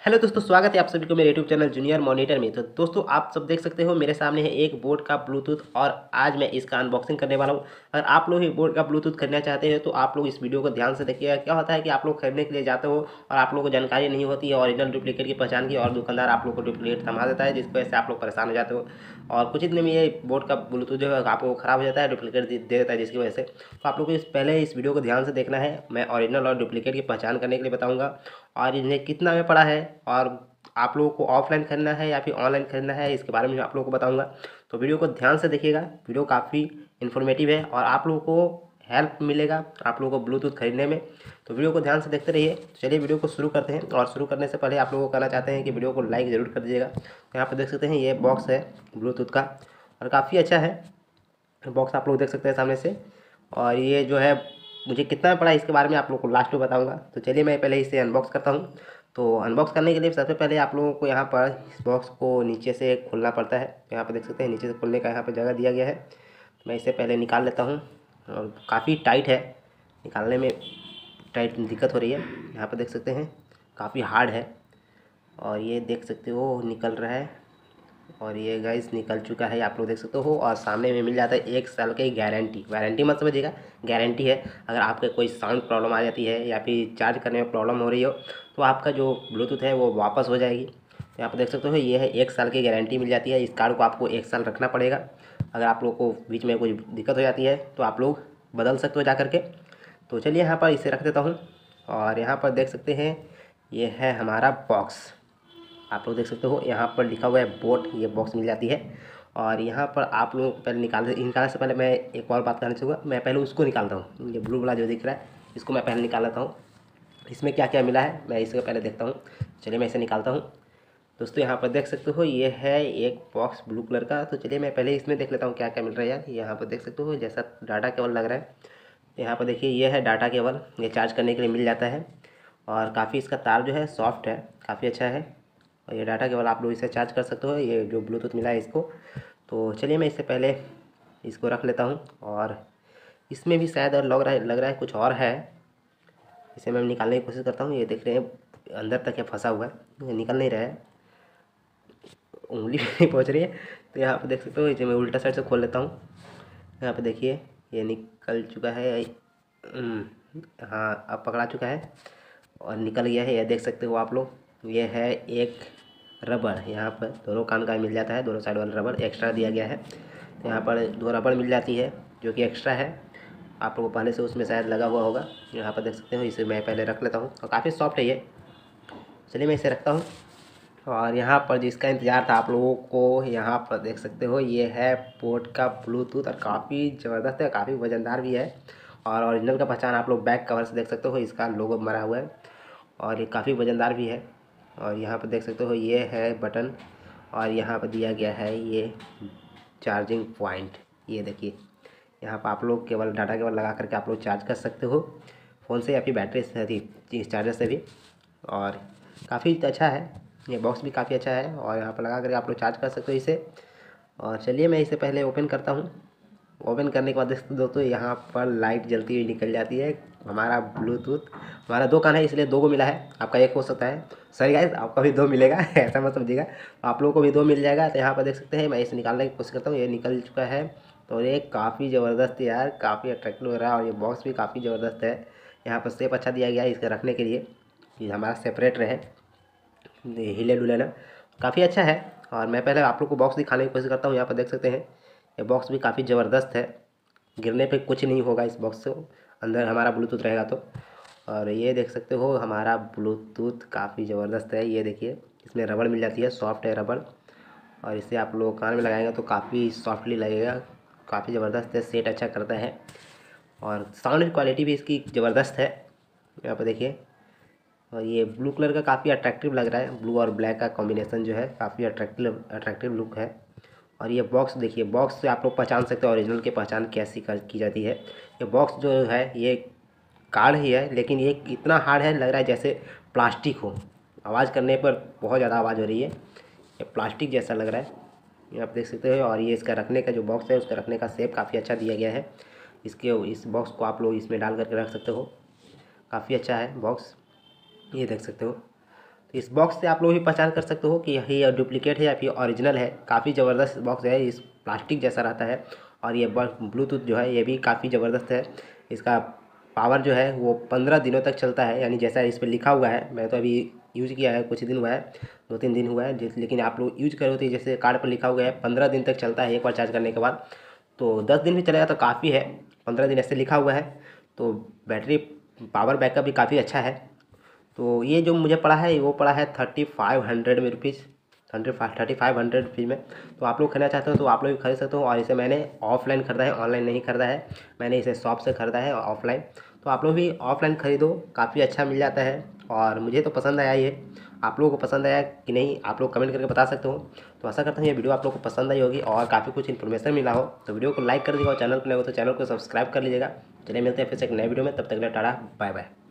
Hello दोस्तों, स्वागत है आप सभी को मेरे यूट्यूब चैनल जूनियर मॉनिटर में। तो दोस्तों, आप सब देख सकते हो मेरे सामने है एक बोर्ड का ब्लूटूथ और आज मैं इसका अनबॉक्सिंग करने वाला हूं। अगर आप लोग भी बोर्ड का ब्लूटूथ खरीदना चाहते हैं तो आप लोग इस वीडियो को ध्यान से देखिएगा। क्या होता है कि आप लोग खरीदने के लिए जाते हो और आप लोगों को जानकारी नहीं होती है ओरिजिनल डुप्लीकेट की पहचान की, और दुकानदार आप लोग को डुप्लीकेट थमा देता है, जिसकी वजह से आप लोग परेशान हो जाते हो। और कुछ ही दिन में ये बोर्ड का ब्लूटूथ जो है आपको ख़राब हो जाता है, डुप्लीकेट दे देता है, जिसकी वजह से तो आप लोग को पहले इस वीडियो को ध्यान से देखना है। मैं ओरिजिनल और डुप्लीकेट की पहचान करने के लिए बताऊँगा और इन्हें कितना में पड़ा है, और आप लोगों को ऑफलाइन खरीदना है या फिर ऑनलाइन खरीदना है, इसके बारे में आप लोगों को बताऊंगा। तो वीडियो को ध्यान से देखिएगा। वीडियो काफ़ी इन्फॉर्मेटिव है और आप लोगों को हेल्प मिलेगा आप लोगों को ब्लूटूथ खरीदने में। तो वीडियो को ध्यान से देखते रहिए। चलिए वीडियो को शुरू करते हैं, और शुरू करने से पहले आप लोगों को कहना चाहते हैं कि वीडियो को लाइक ज़रूर कर दीजिएगा। तो यहाँ पर देख सकते हैं ये बॉक्स है ब्लूटूथ का, और काफ़ी अच्छा है बॉक्स, आप लोग देख सकते हैं सामने से। और ये जो है मुझे कितना में पड़ा इसके बारे में आप लोगों को लास्ट में बताऊंगा। तो चलिए मैं पहले इसे अनबॉक्स करता हूँ। तो अनबॉक्स करने के लिए सबसे पहले आप लोगों को यहाँ पर इस बॉक्स को नीचे से खोलना पड़ता है। यहाँ पर देख सकते हैं नीचे से खोलने का यहाँ पर जगह दिया गया है। तो मैं इसे पहले निकाल लेता हूँ, और काफ़ी टाइट है, निकालने में टाइट दिक्कत हो रही है। यहाँ पर देख सकते हैं काफ़ी हार्ड है, और ये देख सकते हो निकल रहा है। और ये गाइस निकल चुका है, आप लोग देख सकते हो। और सामने में मिल जाता है 1 साल की गारंटी। वारंटी मत समझिएगा, गारंटी है। अगर आपके कोई साउंड प्रॉब्लम आ जाती है या फिर चार्ज करने में प्रॉब्लम हो रही हो तो आपका जो ब्लूटूथ है वो वापस हो जाएगी। तो यहाँ पर देख सकते हो ये है 1 साल की गारंटी मिल जाती है। इस कार्ड को आपको 1 साल रखना पड़ेगा। अगर आप लोग को बीच में कोई दिक्कत हो जाती है तो आप लोग बदल सकते हो जा करके। तो चलिए यहाँ पर इसे रख देता हूँ। और यहाँ पर देख सकते हैं ये है हमारा बॉक्स। आप लोग देख सकते हो यहाँ पर लिखा हुआ है बोट, ये बॉक्स मिल जाती है। और यहाँ पर आप लोग पहले निकालने से पहले मैं एक और बात करना चाहूँगा। मैं पहले उसको निकालता हूँ, ये ब्लू वाला जो दिख रहा है इसको मैं पहले निकाल लेता हूँ। इसमें क्या क्या मिला है मैं इसको पहले देखता हूँ। चलिए मैं इसे निकालता हूँ। दोस्तों यहाँ पर देख सकते हो ये है एक बॉक्स ब्लू कलर का। तो चलिए मैं पहले इसमें देख लेता हूँ क्या क्या मिल रहा है यार। यहाँ पर देख सकते हो जैसा डाटा केबल लग रहा है। यहाँ पर देखिए ये है डाटा केबल, ये चार्ज करने के लिए मिल जाता है। और काफ़ी इसका तार जो है सॉफ्ट है, काफ़ी अच्छा है। और ये डाटा केबल आप लोग इसे चार्ज कर सकते हो, ये जो ब्लूटूथ मिला है इसको। तो चलिए मैं इससे पहले इसको रख लेता हूँ। और इसमें भी शायद और लग रहा है कुछ और है। इसे मैं निकालने की कोशिश करता हूँ। ये देख रहे हैं अंदर तक ये फंसा हुआ है, ये निकल नहीं रहा है, उंगली भी नहीं पहुँच रही है। तो यहाँ पर देख सकते हो इसे मैं उल्टा साइड से खोल लेता हूँ। यहाँ पे देखिए ये निकल चुका है। हाँ अब पकड़ा चुका है और निकल गया है, ये देख सकते हो आप लोग। ये है एक रबड़, यहाँ पर दोनों कान का मिल जाता है, दोनों साइड वाला रबड़ एक्स्ट्रा दिया गया है। तो यहाँ पर 2 रबड़ मिल जाती है जो कि एक्स्ट्रा है। आप लोगों को पहले से उसमें शायद लगा हुआ होगा। यहाँ पर देख सकते हो, इसे मैं पहले रख लेता हूँ। और काफ़ी सॉफ्ट है ये। चलिए मैं इसे रखता हूँ। और यहाँ पर जिसका इंतज़ार था आप लोगों को, यहाँ पर देख सकते हो ये है बोट का ब्लूटूथ, और काफ़ी ज़बरदस्त है, काफ़ी वज़नदार भी है। और ओरिजिनल का पहचान आप लोग बैक कवर से देख सकते हो, इसका लोगो मरा हुआ है। और ये काफ़ी वज़नदार भी है। और यहाँ पर देख सकते हो ये है बटन, और यहाँ पर दिया गया है ये चार्जिंग पॉइंट। ये देखिए यहाँ पर आप लोग केवल डाटा केबल लगा करके आप लोग चार्ज कर सकते हो फ़ोन से या फिर बैटरी से थी चार्जर से भी। और काफ़ी अच्छा है, ये बॉक्स भी काफ़ी अच्छा है। और यहाँ पर लगा करके आप लोग चार्ज कर सकते हो इसे। और चलिए मैं इसे पहले ओपन करता हूँ। ओपन करने के बाद देख सकते हो दोस्तों यहाँ पर लाइट जलती हुई निकल जाती है। हमारा ब्लूटूथ, हमारा 2 कान है इसलिए 2 को मिला है, आपका 1 हो सकता है। सॉरी गाइस, आपका भी 2 मिलेगा ऐसा मत समझिएगा, आप लोगों को भी 2 मिल जाएगा। तो यहाँ पर देख सकते हैं मैं इसे निकालने की कोशिश करता हूँ, ये निकल चुका है। तो ये काफ़ी ज़बरदस्त यार, काफ़ी अट्रैक्टिव लग रहा है। और ये बॉक्स भी काफ़ी ज़बरदस्त है। यहाँ पर शेप अच्छा दिया गया है इसके रखने के लिए, ये हमारा सेपरेट रहे, हिले डुले ना, काफ़ी अच्छा है। और मैं पहले आप लोग को बॉक्स दिखाने की कोशिश करता हूँ। यहाँ पर देख सकते हैं ये बॉक्स भी काफ़ी ज़बरदस्त है, गिरने पे कुछ नहीं होगा इस बॉक्स से, अंदर हमारा ब्लूटूथ रहेगा तो। और ये देख सकते हो हमारा ब्लूटूथ काफ़ी ज़बरदस्त है। ये देखिए इसमें रबड़ मिल जाती है, सॉफ्ट है रबड़। और इसे आप लोग कान में लगाएंगे तो काफ़ी सॉफ्टली लगेगा, काफ़ी ज़बरदस्त है, सेट अच्छा करता है। और साउंड क्वालिटी भी इसकी ज़बरदस्त है। यहाँ पर देखिए, और ये ब्लू कलर का काफ़ी अट्रैक्टिव लग रहा है, ब्लू और ब्लैक का कॉम्बिनेशन जो है काफ़ी अट्रैक्टिव लुक है। और ये बॉक्स देखिए, बॉक्स से आप लोग पहचान सकते हो ओरिजिनल की पहचान कैसी की जाती है। ये बॉक्स जो है ये कार्ड ही है, लेकिन ये इतना हार्ड है लग रहा है जैसे प्लास्टिक हो। आवाज़ करने पर बहुत ज़्यादा आवाज़ हो रही है, ये प्लास्टिक जैसा लग रहा है, ये आप देख सकते हो। और ये इसका रखने का जो बॉक्स है उसका रखने का शेप काफ़ी अच्छा दिया गया है। इस बॉक्स को आप लोग इसमें डाल करके रख सकते हो, काफ़ी अच्छा है बॉक्स, ये देख सकते हो। इस बॉक्स से आप लोग भी पहचान कर सकते हो कि ये डुप्लीकेट है या फिर ओरिजिनल है। काफ़ी ज़बरदस्त बॉक्स है, इस प्लास्टिक जैसा रहता है। और ये ब्लूटूथ जो है ये भी काफ़ी ज़बरदस्त है। इसका पावर जो है वो 15 दिनों तक चलता है, यानी जैसा इस पर लिखा हुआ है। मैं तो अभी यूज़ किया है, कुछ दिन हुआ है, 2-3 दिन हुआ है लेकिन आप लोग यूज करो तो जैसे कार्ड पर लिखा हुआ है 15 दिन तक चलता है एक बार चार्ज करने के बाद। तो 10 दिन भी चलेगा तो काफ़ी है, 15 दिन ऐसे लिखा हुआ है। तो बैटरी पावर बैकअप भी काफ़ी अच्छा है। तो ये जो मुझे पड़ा है वो पड़ा है 3500 में रुपीज़, 3500 रुपीज़ में। तो आप लोग खरीदना चाहते हो तो आप लोग भी खरीद सकते हो। और इसे मैंने ऑफलाइन खरीदा है, ऑनलाइन नहीं खरीदा है। मैंने इसे शॉप से खरीदा है ऑफलाइन। तो आप लोग भी ऑफलाइन खरीदो, काफ़ी अच्छा मिल जाता है। और मुझे तो पसंद आया ये। आप लोगों को पसंद आया कि नहीं आप लोग कमेंट करके बता सकते हो। तो आशा करता हूँ ये वीडियो आप लोग को पसंद आई होगी और काफ़ी कुछ इन्फॉर्मेशन मिला हो। तो वीडियो को लाइक कर दीजिएगा और चैनल पर नए हो तो चैनल को सब्सक्राइब कर लीजिएगा। चलिए मिलते हैं फिर से एक नए वीडियो में, तब तक के लिए टाटा बाय बाय।